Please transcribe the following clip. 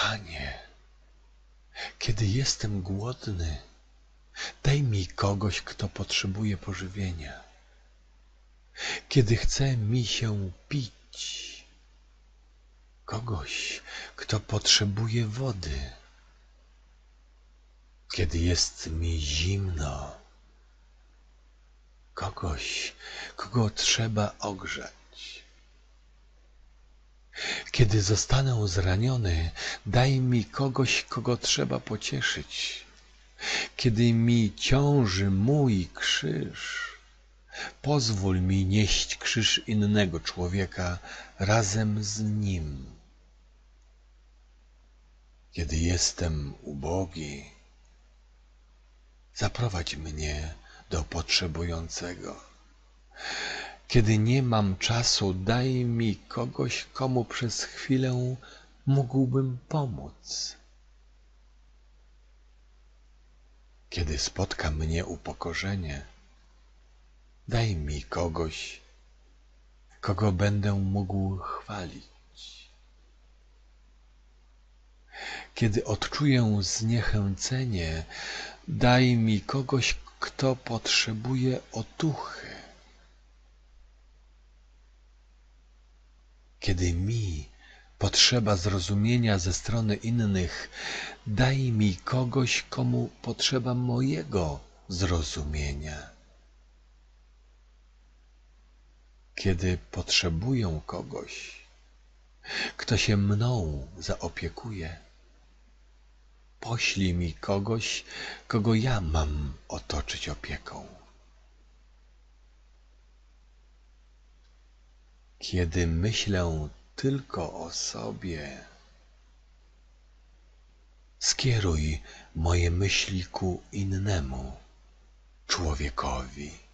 Panie, kiedy jestem głodny, daj mi kogoś, kto potrzebuje pożywienia. Kiedy chce mi się pić, kogoś, kto potrzebuje wody. Kiedy jest mi zimno, kogoś, kogo trzeba ogrzać. Kiedy zostanę zraniony, daj mi kogoś, kogo trzeba pocieszyć. Kiedy mi ciąży mój krzyż, pozwól mi nieść krzyż innego człowieka razem z nim. Kiedy jestem ubogi, zaprowadź mnie do potrzebującego. Kiedy nie mam czasu, daj mi kogoś, komu przez chwilę mógłbym pomóc. Kiedy spotka mnie upokorzenie, daj mi kogoś, kogo będę mógł chwalić. Kiedy odczuję zniechęcenie, daj mi kogoś, kto potrzebuje otuchy. Kiedy mi potrzeba zrozumienia ze strony innych, daj mi kogoś, komu potrzeba mojego zrozumienia. Kiedy potrzebuję kogoś, kto się mną zaopiekuje, poślij mi kogoś, kogo ja mam otoczyć opieką. Kiedy myślę tylko o sobie, skieruj moje myśli ku innemu człowiekowi.